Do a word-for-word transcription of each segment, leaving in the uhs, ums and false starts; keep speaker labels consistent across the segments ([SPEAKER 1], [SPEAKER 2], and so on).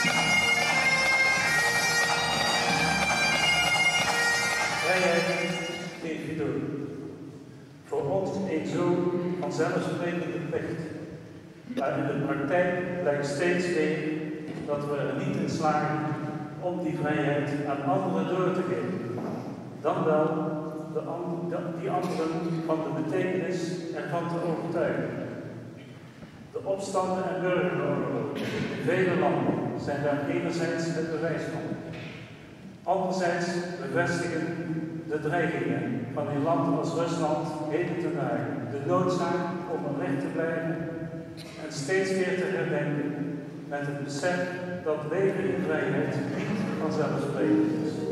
[SPEAKER 1] Vrijheid geeft je door. Voor ons een zo vanzelfsprekende plicht. Maar in de praktijk blijkt steeds weer dat we er niet in slagen om die vrijheid aan anderen door te geven. Dan wel de an die anderen van de betekenis ervan te overtuigen. De opstanden en burgeroorlogen in vele landen zijn daar enerzijds het bewijs van. Anderzijds bevestigen de dreigingen van een land als Rusland heden ten dagen de noodzaak om alert te blijven en steeds weer te herdenken met het besef dat leven in vrijheid niet vanzelfsprekend is.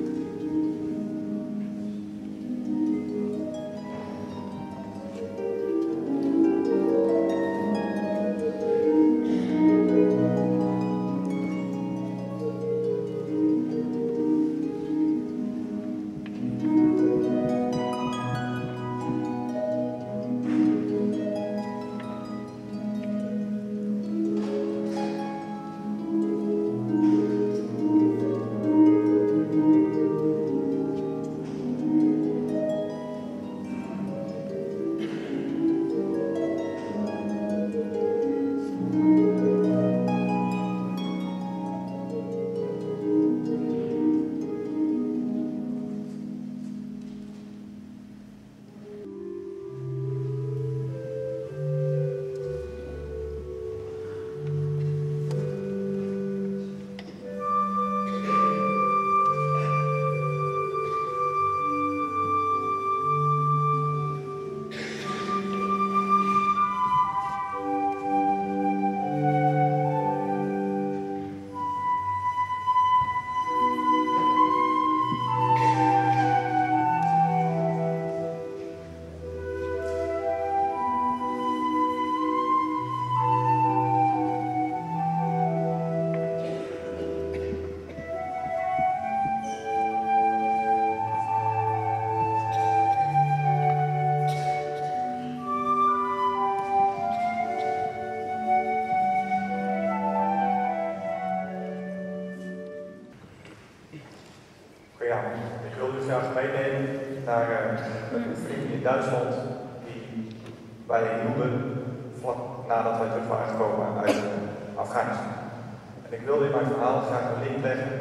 [SPEAKER 2] Ik wil u graag meenemen naar uh, een oefening in Duitsland die wij hielden vlak nadat wij terug waren gekomen uit uh, Afghanistan. En ik wilde in mijn verhaal graag een link leggen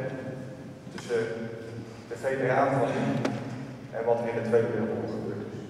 [SPEAKER 2] tussen de veteranen van nu en wat er in de Tweede Wereldoorlog gebeurd is.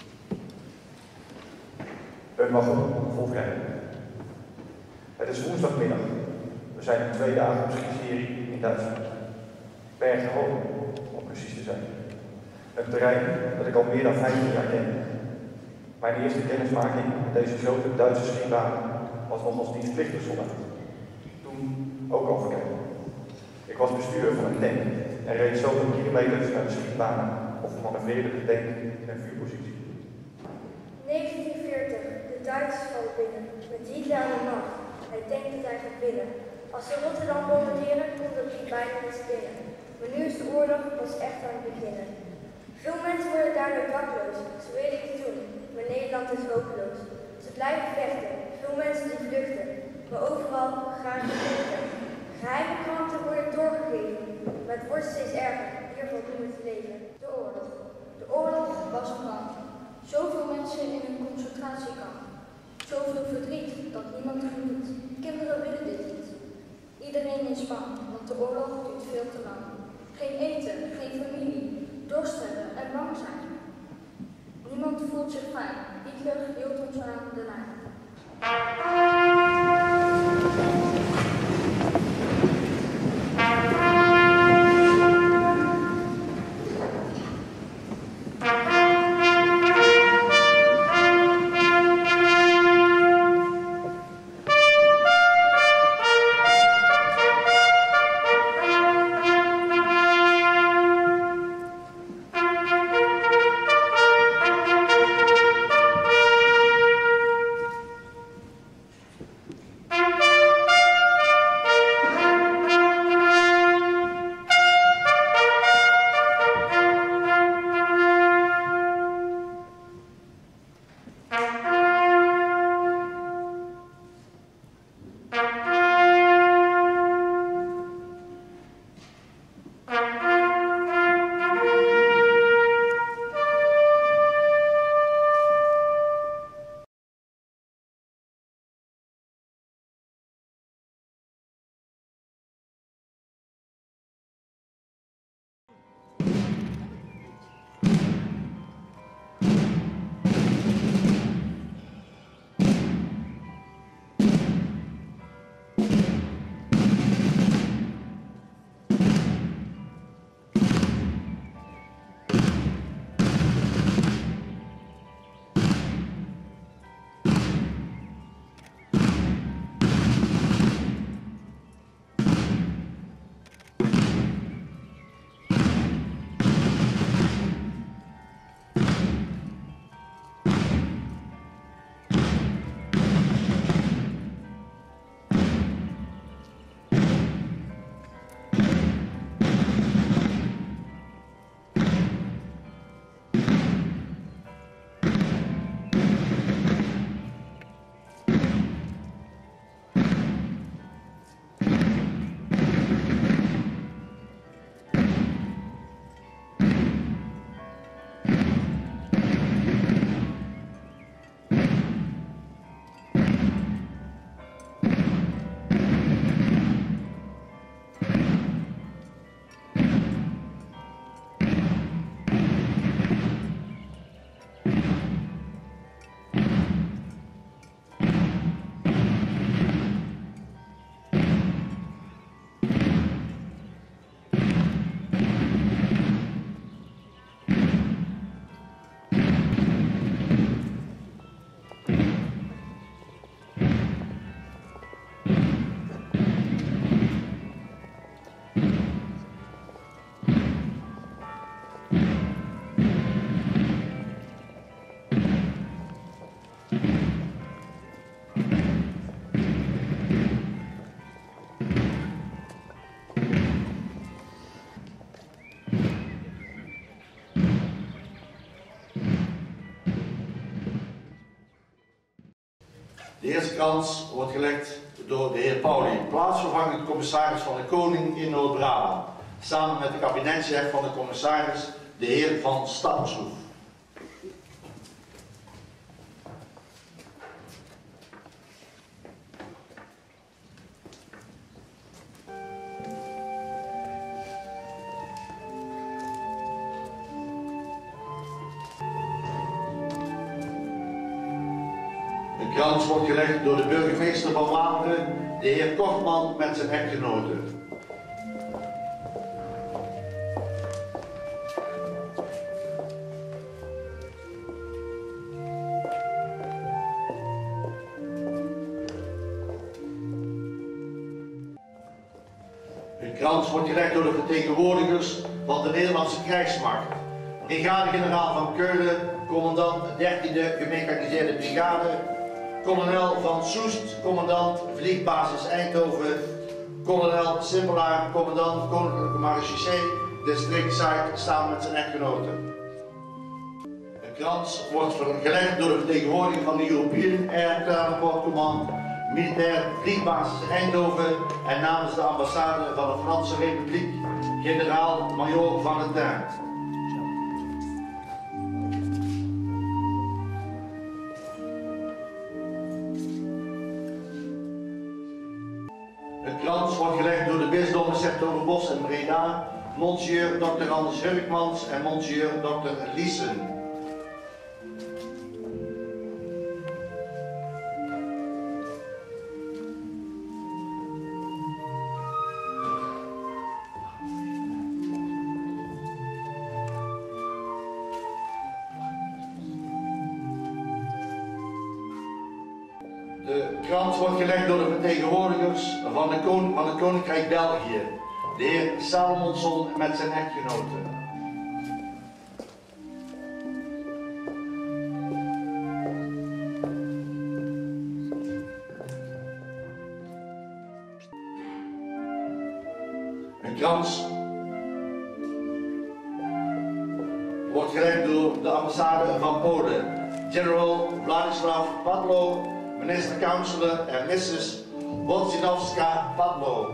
[SPEAKER 2] Een wagon vol vrijheid. Het is woensdagmiddag. We zijn nu twee dagen op skiserie in Duitsland. Bergen-Hoog, om precies te zijn. Een terrein dat ik al meer dan vijftien jaar ken. Mijn eerste kennismaking met deze grote Duitse skibaan was nog als dienstplichtig soldaat. Toen ook al verkennen. Ik was bestuurder van een tank en reed zoveel kilometers naar de schietbanen of manoeuvreerde de tank in een vuurpositie.
[SPEAKER 3] negentien veertig, de Duitsers vallen binnen, met Hitler aan de macht. Hij denkt dat hij gaat winnen. Als ze Rotterdam bombarderen, komt dat niet bijna niet binnen. Maar nu is de oorlog pas echt aan het beginnen. Veel mensen worden daardoor dakloos. Ze willen iets doen, maar Nederland is hopeloos. Ze blijven vechten, veel mensen die vluchten, maar overal gaan ze vluchten. Geheime kranten worden doorgegeven, maar het wordt steeds erger. Hiervan doen we het leven. De oorlog. De oorlog was een ramp. Zoveel mensen in een concentratiekamp. Zoveel verdriet dat niemand geniet. Kinderen willen dit niet. Iedereen is bang, want de oorlog duurt veel te lang. Geen eten, geen familie, dorst hebben en bang zijn. Niemand voelt zich fijn. Hitler hield ons aan de lijn.
[SPEAKER 4] De eerste krans wordt gelegd door de heer Pauli, plaatsvervangend commissaris van de Koning in Noord-Brabant, samen met de kabinetchef van de commissaris, de heer Van Stappershoef. De krans wordt gelegd door de burgemeester van Vlaanderen, de heer Kortman, met zijn echtgenote. De krans wordt gelegd door de vertegenwoordigers van de Nederlandse krijgsmacht. Brigade-generaal van Keulen, commandant dertiende gemechaniseerde brigade, kolonel Van Soest, commandant vliegbasis Eindhoven, kolonel Simpelaar, commandant Koninklijke Marechaussee, district Zuid, samen met zijn echtgenoten. De krans wordt gelegd door de vertegenwoordiger van de European Air Transport Command, militair vliegbasis Eindhoven en namens de ambassade van de Franse Republiek, generaal-majoor Van den Tuin. De krans wordt gelegd door de bisdommen Sertogenbosch en Breda, Monsieur dokter Anders Hurkmans en Monsieur dokter Liesen. De krans wordt gelegd door de vertegenwoordigers van, de kon van het Koninkrijk België, de heer Salomonson met zijn echtgenote. Een krans wordt gelegd door de ambassade van Polen, General Władysław Padlo, minister-councilor en missus Wojciechowska Padlo.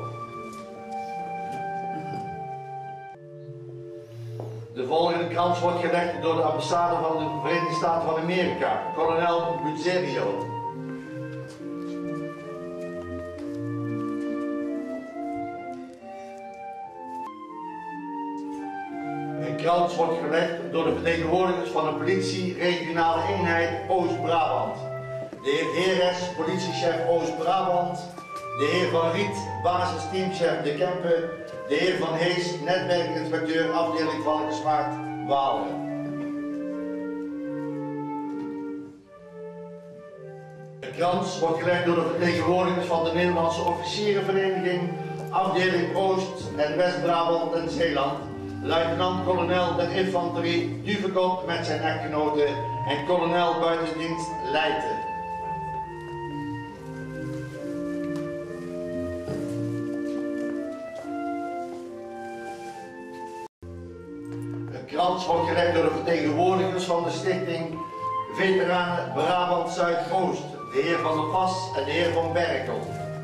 [SPEAKER 4] De volgende krans wordt gelegd door de ambassade van de Verenigde Staten van Amerika, kolonel Buzerio. Een krans wordt gelegd door de vertegenwoordigers van de politie regionale eenheid Oost-Brabant. De heer Heres, politiechef Oost-Brabant, de heer Van Riet, basisteamchef De Kempen, de heer Van Hees, netwerkinspecteur afdeling Valkenswaard, Walen. De krans wordt gelegd door de vertegenwoordigers van de Nederlandse Officierenvereniging, afdeling Oost- en West-Brabant en Zeeland, luitenant-kolonel der infanterie Duvekop met zijn echtgenote en kolonel buitendienst Leijten. De krans wordt gelegd door de vertegenwoordigers van de stichting Veteranen Brabant Zuidoost, de heer Van der Pas en de heer Van Berkel.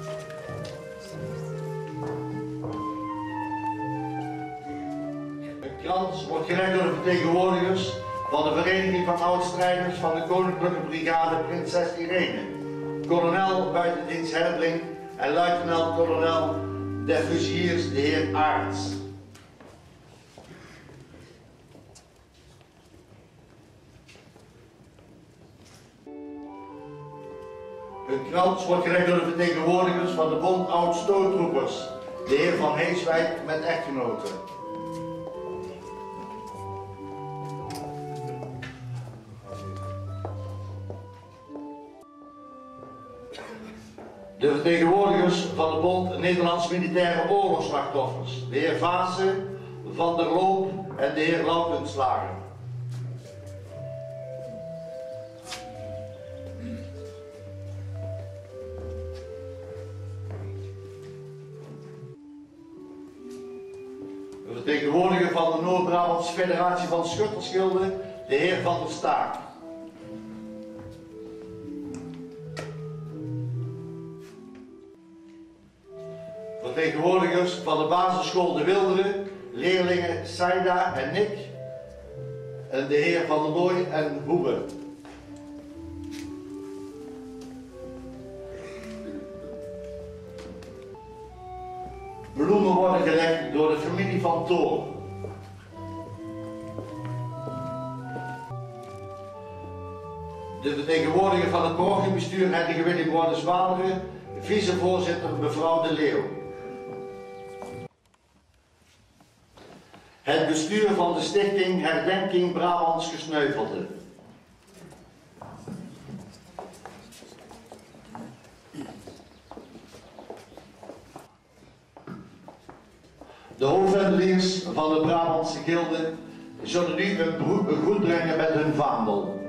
[SPEAKER 4] De krans wordt gelegd door de vertegenwoordigers van de Vereniging van Oud-strijders van de Koninklijke Brigade Prinses Irene, kolonel buitendienst Herbring en luitenant-kolonel der fusiliers de heer Aerts. De krans wordt gelegd door de vertegenwoordigers van de Bond Oud-Stoottroepers, de heer Van Heeswijk met echtgenoten. De vertegenwoordigers van de Bond Nederlands Militaire Oorlogsslachtoffers, de heer Vaassen, Van der Loop en de heer Lautenslager. De vertegenwoordiger van de Noord-Brabantse Federatie van Schuttersgilden, de heer Van der Staak. vertegenwoordigers van de basisschool De Wilderen, leerlingen Saida en Nick, en de heer Van der Looy en Hoebe. Bloemen worden gelegd door de familie van Toor. De vertegenwoordiger van het parochiebestuur, heilige Willy Boordens-Waleren, vicevoorzitter mevrouw De Leeuw. Het bestuur van de stichting Herdenking Brabants Gesneuvelden. De hoofdwendeliers van de Brabantse gilde zullen nu een groet brengen met hun vaandel.